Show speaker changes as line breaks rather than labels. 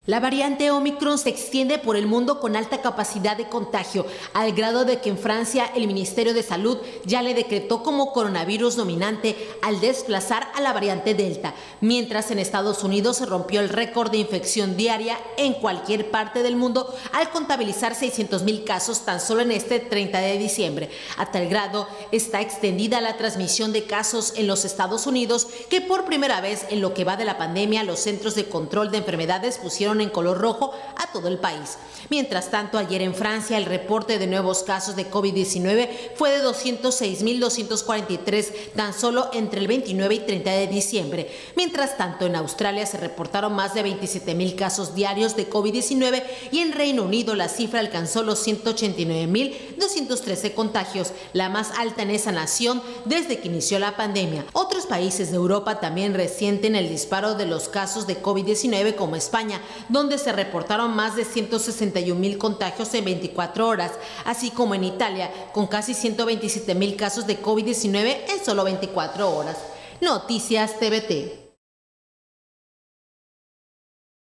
La variante Omicron se extiende por el mundo con alta capacidad de contagio, al grado de que en Francia el Ministerio de Salud ya le decretó como coronavirus dominante al desplazar a la variante Delta, mientras en Estados Unidos se rompió el récord de infección diaria en cualquier parte del mundo al contabilizar 600,000 casos tan solo en este 30 de diciembre. A tal grado está extendida la transmisión de casos en los Estados Unidos que por primera vez en lo que va de la pandemia los Centros de Control de Enfermedades pusieron en color rojo a todo el país. Mientras tanto, ayer en Francia el reporte de nuevos casos de COVID-19 fue de 206,243 tan solo entre el 29 y 30 de diciembre. Mientras tanto, en Australia se reportaron más de 27,000 casos diarios de COVID-19 y en Reino Unido la cifra alcanzó los 189,213 contagios, la más alta en esa nación desde que inició la pandemia. Otros países de Europa también resienten el disparo de los casos de COVID-19 como España, donde se reportaron más de 161,000 contagios en 24 horas, así como en Italia, con casi 127,000 casos de COVID-19 en solo 24 horas. Noticias TVT.